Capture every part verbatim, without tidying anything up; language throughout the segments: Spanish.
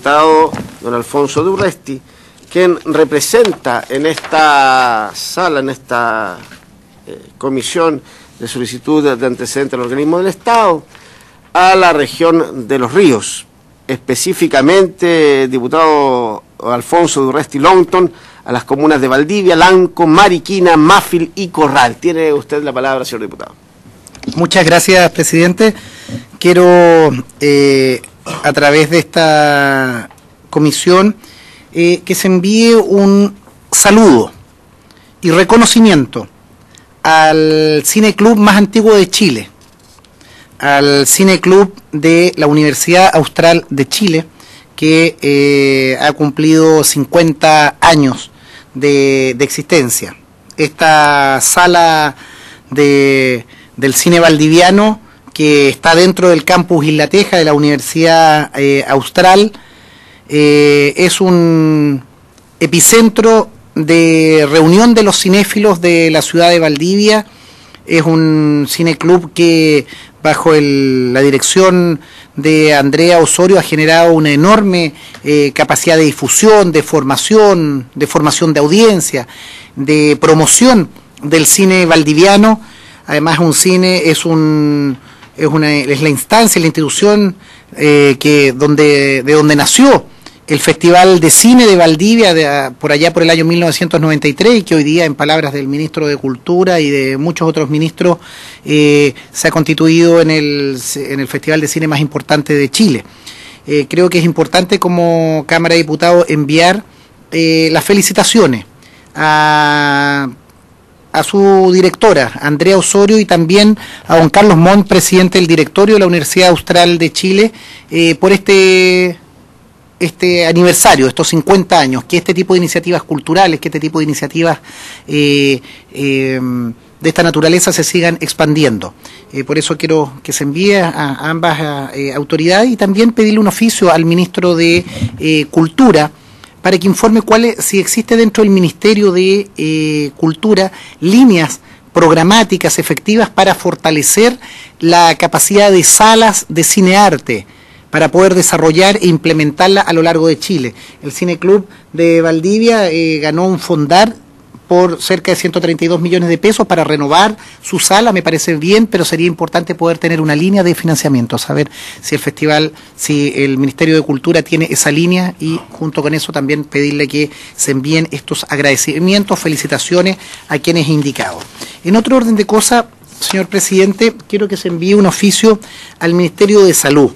diputado don Alfonso de Urresti, quien representa en esta sala, en esta eh, comisión de solicitud de antecedentes al organismo del Estado, a la región de Los Ríos, específicamente, diputado Alfonso de Urresti Longton, a las comunas de Valdivia, Lanco, Mariquina, Máfil y Corral. Tiene usted la palabra, señor diputado. Muchas gracias, presidente. Quiero, eh, a través de esta comisión, eh, que se envíe un saludo y reconocimiento al Cine Club más antiguo de Chile, al Cine Club de la Universidad Austral de Chile, que eh, ha cumplido cincuenta años de, de existencia. Esta sala de, del cine valdiviano, que está dentro del campus Isla Teja de la Universidad eh, Austral, eh, es un epicentro de reunión de los cinéfilos de la ciudad de Valdivia. Es un cineclub que, bajo el, la dirección de Andrea Osorio, ha generado una enorme eh, capacidad de difusión, de formación, de formación de audiencia, de promoción del cine valdiviano. Además, un cine es un es una es la instancia, la institución eh, que donde de donde nació el Festival de Cine de Valdivia, de, por allá por el año mil novecientos noventa y tres, y que hoy día, en palabras del ministro de Cultura y de muchos otros ministros, eh, se ha constituido en el, en el Festival de Cine más importante de Chile. Eh, creo que es importante, como Cámara de Diputados, enviar eh, las felicitaciones a, a su directora, Andrea Osorio, y también a don Carlos Montt, presidente del directorio de la Universidad Austral de Chile, eh, por este... este aniversario, estos cincuenta años, que este tipo de iniciativas culturales, que este tipo de iniciativas eh, eh, de esta naturaleza se sigan expandiendo. Eh, por eso quiero que se envíe a, a ambas a, eh, autoridades, y también pedirle un oficio al ministro de eh, Cultura para que informe cuáles, si existe dentro del Ministerio de eh, Cultura líneas programáticas efectivas para fortalecer la capacidad de salas de cinearte, para poder desarrollar e implementarla a lo largo de Chile. El Cine Club de Valdivia eh, ganó un fondar por cerca de ciento treinta y dos millones de pesos para renovar su sala. Me parece bien, pero sería importante poder tener una línea de financiamiento, saber si el festival, si el Ministerio de Cultura tiene esa línea, y junto con eso también pedirle que se envíen estos agradecimientos, felicitaciones a quienes he indicado. En otro orden de cosas, señor presidente, quiero que se envíe un oficio al Ministerio de Salud.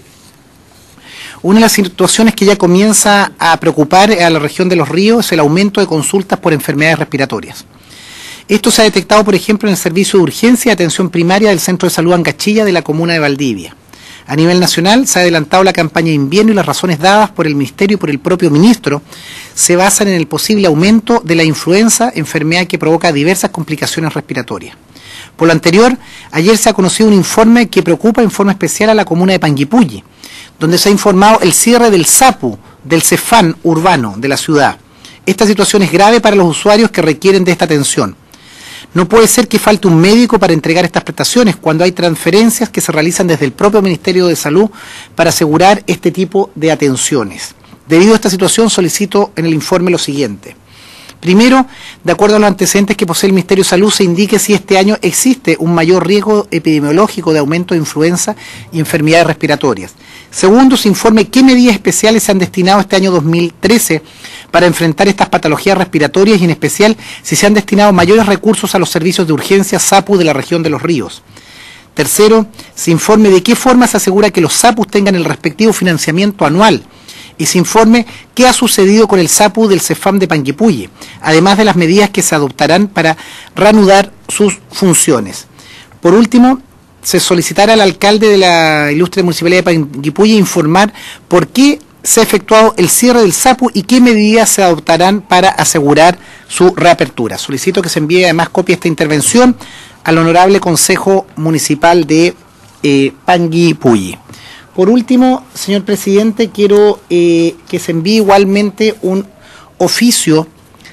Una de las situaciones que ya comienza a preocupar a la región de Los Ríos es el aumento de consultas por enfermedades respiratorias. Esto se ha detectado, por ejemplo, en el servicio de urgencia y atención primaria del Centro de Salud Angachilla de la comuna de Valdivia. A nivel nacional se ha adelantado la campaña de invierno, y las razones dadas por el Ministerio y por el propio Ministro se basan en el posible aumento de la influenza, enfermedad que provoca diversas complicaciones respiratorias. Por lo anterior, ayer se ha conocido un informe que preocupa en forma especial a la comuna de Panguipulli, donde se ha informado el cierre del SAPU, del CEFAM urbano de la ciudad. Esta situación es grave para los usuarios que requieren de esta atención. No puede ser que falte un médico para entregar estas prestaciones cuando hay transferencias que se realizan desde el propio Ministerio de Salud para asegurar este tipo de atenciones. Debido a esta situación, solicito en el informe lo siguiente. Primero, de acuerdo a los antecedentes que posee el Ministerio de Salud, se indique si este año existe un mayor riesgo epidemiológico de aumento de influenza y enfermedades respiratorias. Segundo, se informe qué medidas especiales se han destinado este año dos mil trece para enfrentar estas patologías respiratorias, y en especial si se han destinado mayores recursos a los servicios de urgencia SAPU de la región de Los Ríos. Tercero, se informe de qué forma se asegura que los SAPUs tengan el respectivo financiamiento anual, y se informe qué ha sucedido con el SAPU del CEFAM de Panguipulli, además de las medidas que se adoptarán para reanudar sus funciones. Por último, se solicitará al alcalde de la ilustre municipalidad de Panguipulli informar por qué se ha efectuado el cierre del SAPU y qué medidas se adoptarán para asegurar su reapertura. Solicito que se envíe además copia de esta intervención al Honorable Consejo Municipal de eh, Panguipulli. Por último, señor presidente, quiero eh, que se envíe igualmente un oficio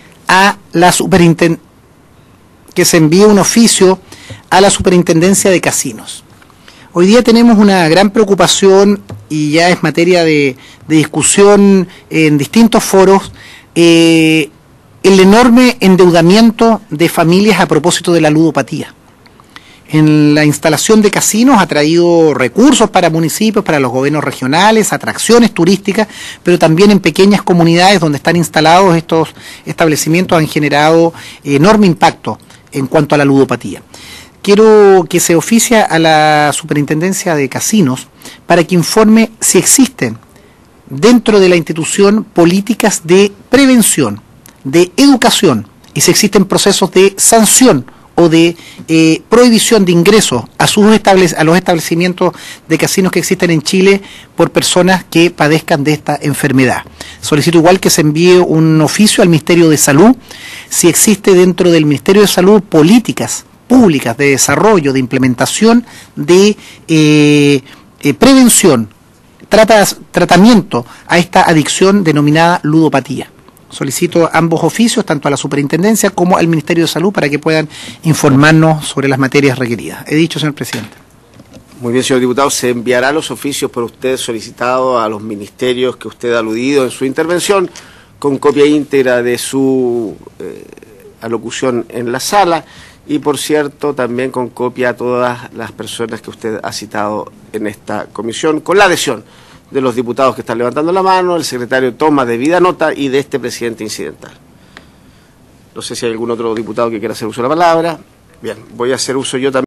a la superintend... que se envíe un oficio a la Superintendencia de Casinos. Hoy día tenemos una gran preocupación y ya es materia de, de discusión en distintos foros, eh, el enorme endeudamiento de familias a propósito de la ludopatía. En la instalación de casinos ha traído recursos para municipios, para los gobiernos regionales, atracciones turísticas, pero también en pequeñas comunidades donde están instalados estos establecimientos han generado enorme impacto en cuanto a la ludopatía. Quiero que se oficie a la Superintendencia de Casinos para que informe si existen dentro de la institución políticas de prevención, de educación, y si existen procesos de sanción o de eh, prohibición de ingresos a, sus establec a los establecimientos de casinos que existen en Chile por personas que padezcan de esta enfermedad. Solicito igual que se envíe un oficio al Ministerio de Salud, si existe dentro del Ministerio de Salud políticas públicas de desarrollo, de implementación, de eh, eh, prevención, tratas, tratamiento a esta adicción denominada ludopatía. Solicito ambos oficios, tanto a la Superintendencia como al Ministerio de Salud, para que puedan informarnos sobre las materias requeridas. He dicho, señor presidente. Muy bien, señor diputado. Se enviará los oficios por usted solicitados a los ministerios que usted ha aludido en su intervención, con copia íntegra de su eh, alocución en la sala y, por cierto, también con copia a todas las personas que usted ha citado en esta comisión, con la adhesión de los diputados que están levantando la mano, el secretario toma debida nota y de este presidente incidental. No sé si hay algún otro diputado que quiera hacer uso de la palabra. Bien, voy a hacer uso yo también.